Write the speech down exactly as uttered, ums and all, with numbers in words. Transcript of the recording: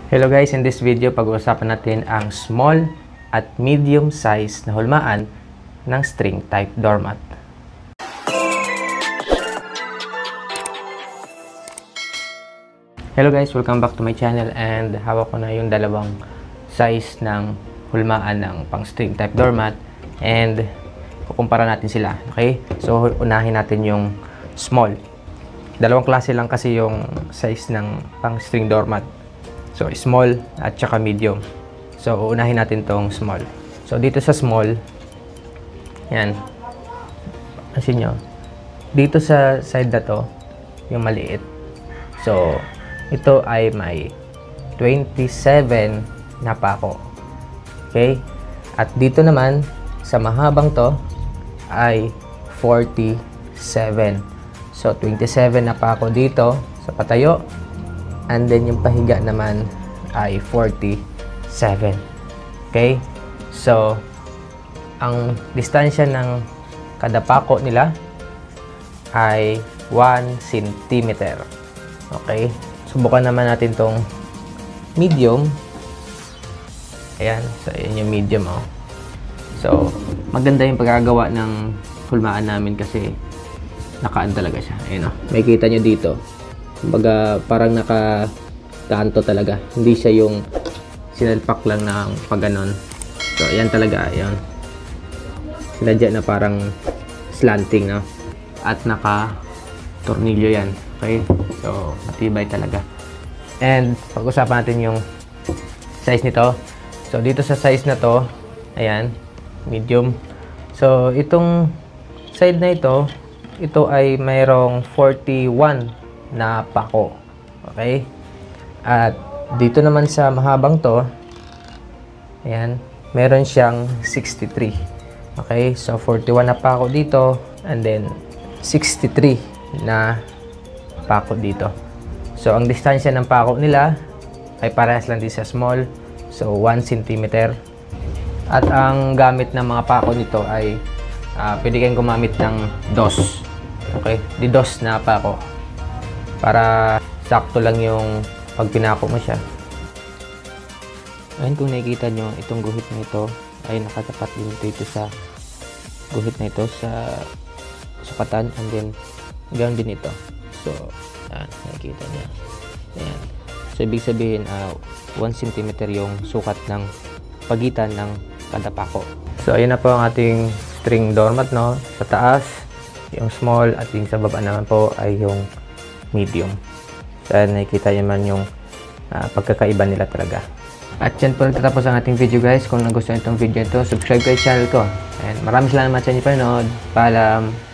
Hello guys, in this video pag-uusapan natin ang small at medium size na hulmaan ng string type doormat. Hello guys, welcome back to my channel, and hawak ko na yung dalawang size ng hulmaan ng pang string type doormat and kukumpara natin sila. Okay? So unahin natin yung small. Dalawang klase lang kasi yung size ng pang string doormat. So, small at saka medium. So, uunahin natin tong small. So, dito sa small, yan. Kasi nyo, dito sa side na to, yung maliit. So, ito ay may twenty-seven na pako. Okay? At dito naman, sa mahabang to, ay forty-seven. So, twenty-seven na pako dito sa patayo. And then, yung pahiga naman ay forty-seven. Okay? So, ang distansya ng kada pako nila ay one centimeter. Okay? Subukan naman natin tong medium. Ayan. So, ayan yung medium, oh. So, maganda yung pagkagawa ng hulmaan namin kasi nakaan talaga siya. Ayan, oh. May kita nyo dito. Kumbaga, parang naka-kanto talaga. Hindi siya yung sinalpak lang ng pag-ganon. So, ayan talaga. Ayan. Sinadya na parang slanting, no? At naka-tornilyo yan. Okay? So, matibay talaga. And, pag-usapan natin yung size nito. So, dito sa size na to, ayan, medium. So, itong side na ito, ito ay mayroong forty-one na pako. Okay? At dito naman sa mahabang to, ayan, meron siyang sixty-three. Okay? So, forty-one na pako dito, and then sixty-three na pako dito. So, ang distansya ng pako nila ay parehas lang din sa small. So, one centimeter. At ang gamit ng mga pako nito ay uh, pwede kayong gumamit ng dos. Okay? Di dos na pako. Para sakto lang yung pag pinako mo siya. Ayun, kung nakikita nyo, itong guhit na ito ay nakatapat din dito sa guhit na ito sa sukatan, and then ganoon din ito. So, ayan, nakikita nyo. Ayan. So, ibig sabihin, uh, one centimeter yung sukat ng pagitan ng kada pako. So, ayun na po ang ating string doormat, no? Sa taas, yung small, at yung sa baba naman po ay yung medium. So, nakikita nyo man yung uh, pagkakaiba nila talaga. At yan po nagtatapos ang ating video guys. Kung nagustuhan itong video ito, subscribe kayo sa channel ko. And maraming salamat sa inyo panood. Paalam!